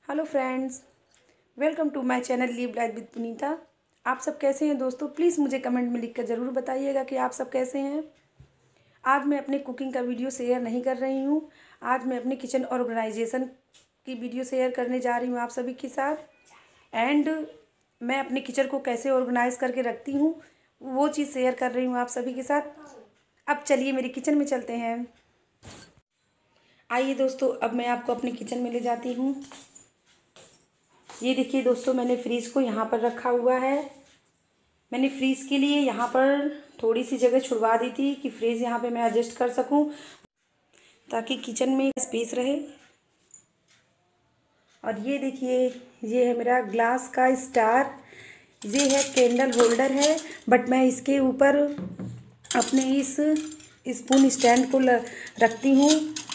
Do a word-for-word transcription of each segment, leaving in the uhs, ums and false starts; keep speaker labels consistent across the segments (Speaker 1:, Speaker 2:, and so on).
Speaker 1: Hello friends, welcome to my channel live life with Punita. आप सब कैसे हैं दोस्तों? प्लीज़ मुझे कमेंट में लिखकर ज़रूर बताइएगा कि आप सब कैसे हैं। आज मैं अपने कुकिंग का वीडियो शेयर नहीं कर रही हूँ। आज मैं अपने किचन ऑर्गेनाइजेशन की वीडियो शेयर करने जा रही हूँ आप सभी के साथ। एंड मैं अपने किचन को कैसे ऑर्गेनाइज़ करके रखती हूँ वो चीज़ शेयर कर रही हूँ आप सभी के साथ। अब चलिए मेरे किचन में चलते हैं। आइए दोस्तों, अब मैं आपको अपने किचन में ले जाती हूँ। ये देखिए दोस्तों, मैंने फ्रीज को यहाँ पर रखा हुआ है। मैंने फ्रीज के लिए यहाँ पर थोड़ी सी जगह छुड़वा दी थी कि फ्रीज यहाँ पे मैं एडजस्ट कर सकूँ ताकि किचन में स्पेस रहे। और ये देखिए, ये है मेरा ग्लास का स्टार। ये है कैंडल होल्डर है, बट मैं इसके ऊपर अपने इस स्पून स्टैंड को रखती हूँ।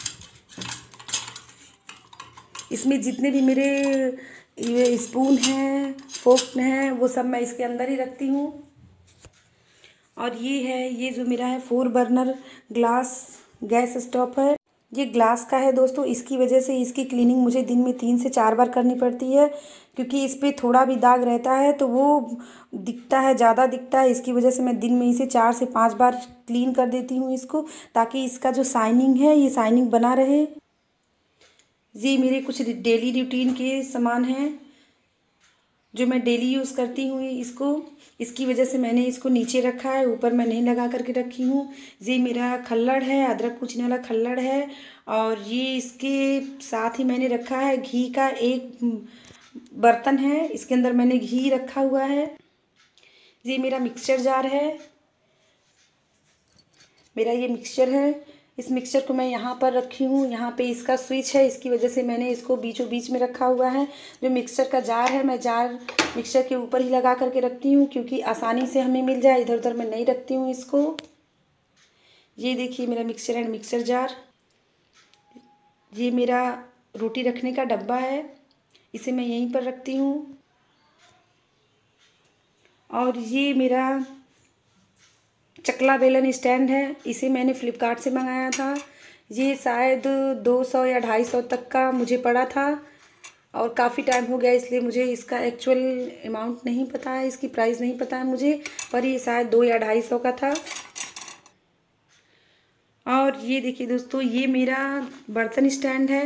Speaker 1: इसमें जितने भी मेरे ये स्पून हैं, फोर्क हैं, वो सब मैं इसके अंदर ही रखती हूँ। और ये है, ये जो मेरा है four burner glass gas stove है। ये ग्लास का है दोस्तों। इसकी वजह से इसकी क्लीनिंग मुझे दिन में तीन से चार बार करनी पड़ती है, क्योंकि इस पर थोड़ा भी दाग रहता है तो वो दिखता है, ज़्यादा दिखता है। इसकी वजह से मैं दिन में इसे चार से पाँच बार क्लीन कर देती हूँ इसको, ताकि इसका जो शाइनिंग है ये शाइनिंग बना रहे। ये मेरे कुछ डेली रूटीन के सामान हैं जो मैं डेली यूज़ करती हूँ इसको। इसकी वजह से मैंने इसको नीचे रखा है, ऊपर मैं नहीं लगा करके रखी हूँ। ये मेरा खल्लड़ है, अदरक कूचने वाला खल्लड़ है। और ये इसके साथ ही मैंने रखा है घी का एक बर्तन है, इसके अंदर मैंने घी रखा हुआ है। ये मेरा मिक्सचर जार है, मेरा ये मिक्सचर है। इस मिक्सचर को मैं यहाँ पर रखी हूँ। यहाँ पे इसका स्विच है, इसकी वजह से मैंने इसको बीचों बीच में रखा हुआ है। जो मिक्सचर का जार है, मैं जार मिक्सचर के ऊपर ही लगा करके रखती हूँ, क्योंकि आसानी से हमें मिल जाए। इधर उधर मैं नहीं रखती हूँ इसको। ये देखिए मेरा मिक्सचर एंड मिक्सचर जार। ये मेरा रोटी रखने का डब्बा है, इसे मैं यहीं पर रखती हूँ। और ये मेरा चकला बेलन स्टैंड है, इसे मैंने फ़्लिपकार्ट से मंगाया था। ये शायद दो सौ या ढाई सौ तक का मुझे पड़ा था, और काफ़ी टाइम हो गया, इसलिए मुझे इसका एक्चुअल अमाउंट नहीं पता है, इसकी प्राइस नहीं पता है मुझे, पर ये शायद दो या ढाई सौ का था। और ये देखिए दोस्तों, ये मेरा बर्तन स्टैंड है।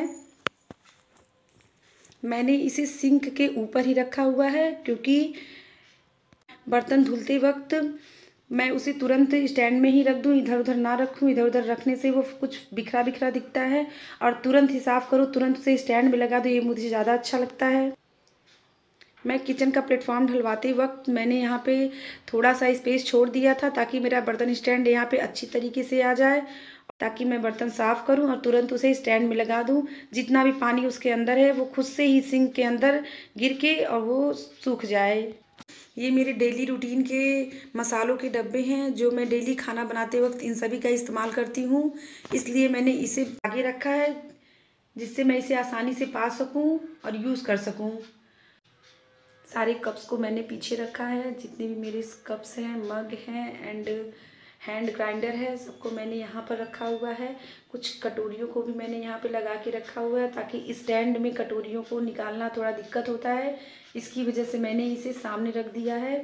Speaker 1: मैंने इसे सिंक के ऊपर ही रखा हुआ है, क्योंकि बर्तन धुलते वक्त मैं उसे तुरंत स्टैंड में ही रख दूँ, इधर उधर ना रखूँ। इधर उधर रखने से वो कुछ बिखरा बिखरा दिखता है, और तुरंत ही साफ़ करो, तुरंत उसे स्टैंड में लगा दो, ये मुझे ज़्यादा अच्छा लगता है। मैं किचन का प्लेटफॉर्म ढलवाते वक्त मैंने यहाँ पे थोड़ा सा स्पेस छोड़ दिया था, ताकि मेरा बर्तन स्टैंड यहाँ पे अच्छी तरीके से आ जाए, ताकि मैं बर्तन साफ़ करूँ और तुरंत उसे स्टैंड में लगा दूँ। जितना भी पानी उसके अंदर है वो खुद से ही सिंक के अंदर गिर के और वो सूख जाए। ये मेरे डेली रूटीन के मसालों के डब्बे हैं, जो मैं डेली खाना बनाते वक्त इन सभी का इस्तेमाल करती हूँ। इसलिए मैंने इसे आगे रखा है, जिससे मैं इसे आसानी से पा सकूँ और यूज़ कर सकूँ। सारे कप्स को मैंने पीछे रखा है, जितने भी मेरे कप्स हैं, मग हैं एंड हैंड ग्राइंडर है, सबको मैंने यहाँ पर रखा हुआ है। कुछ कटोरियों को भी मैंने यहाँ पे लगा के रखा हुआ है, ताकि स्टैंड में कटोरियों को निकालना थोड़ा दिक्कत होता है, इसकी वजह से मैंने इसे सामने रख दिया है।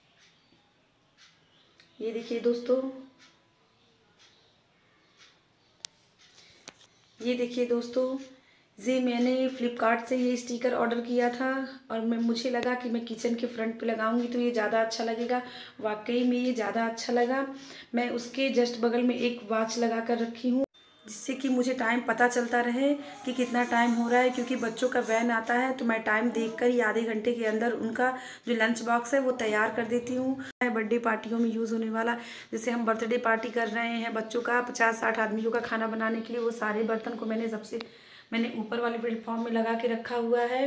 Speaker 1: ये देखिए दोस्तों, ये देखिए दोस्तों, ये मैंने फ़्लिपकार्ट से ये स्टिकर ऑर्डर किया था, और मैं मुझे लगा कि मैं किचन के फ्रंट पे लगाऊंगी तो ये ज़्यादा अच्छा लगेगा। वाकई में ये ज़्यादा अच्छा लगा। मैं उसके जस्ट बगल में एक वॉच लगा कर रखी हूँ, जिससे कि मुझे टाइम पता चलता रहे कि कितना टाइम हो रहा है, क्योंकि बच्चों का वैन आता है तो मैं टाइम देखकर ही आधे घंटे के अंदर उनका जो लंच बॉक्स है वो तैयार कर देती हूँ। बर्थडे पार्टियों में यूज़ होने वाला, जैसे हम बर्थडे पार्टी कर रहे हैं बच्चों का, पचास साठ आदमियों का खाना बनाने के लिए, वो सारे बर्तन को मैंने सबसे मैंने ऊपर वाले प्लेटफॉर्म में लगा के रखा हुआ है।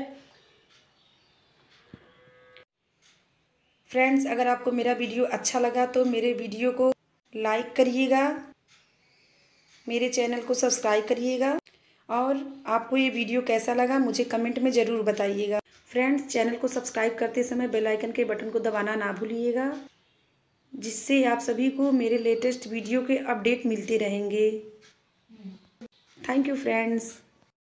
Speaker 1: फ्रेंड्स, अगर आपको मेरा वीडियो अच्छा लगा तो मेरे वीडियो को लाइक करिएगा, मेरे चैनल को सब्सक्राइब करिएगा, और आपको ये वीडियो कैसा लगा मुझे कमेंट में ज़रूर बताइएगा। फ्रेंड्स, चैनल को सब्सक्राइब करते समय बेल आइकन के बटन को दबाना ना भूलिएगा, जिससे आप सभी को मेरे लेटेस्ट वीडियो के अपडेट मिलते रहेंगे। Thank you friends.